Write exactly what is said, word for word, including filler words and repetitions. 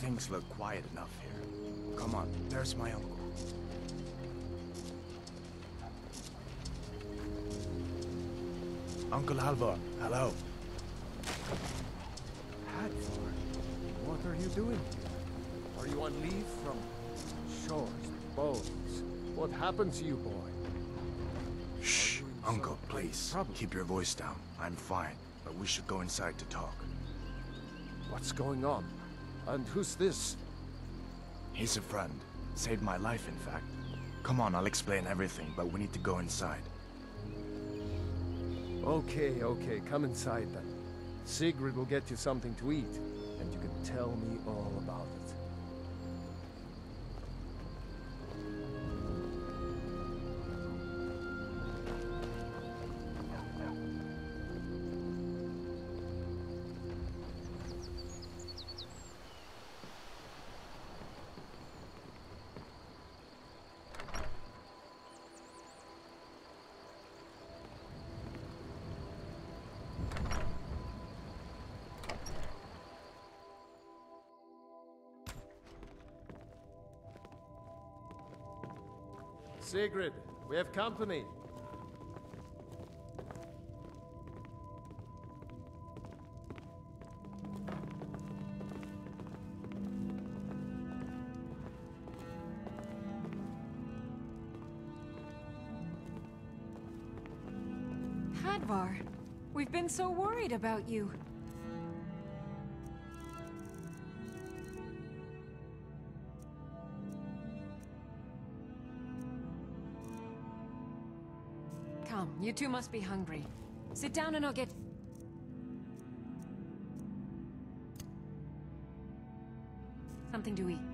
Things look quiet enough here. Come on, there's my uncle. Uncle Halvor, hello. Hadvar, what are you doing here? Are you on leave from shores, boats? What happened to you, boy? Shh, uncle, so please. trouble? Keep your voice down. I'm fine, but we should go inside to talk. What's going on? And who's this? He's a friend. Saved my life, in fact. Come on, I'll explain everything, but we need to go inside. Okay, okay, come inside then. Sigrid will get you something to eat, and you can tell me all about it. Sigrid, we have company. Hadvar, we've been so worried about you. Come, you two must be hungry. Sit down and I'll get... something to eat.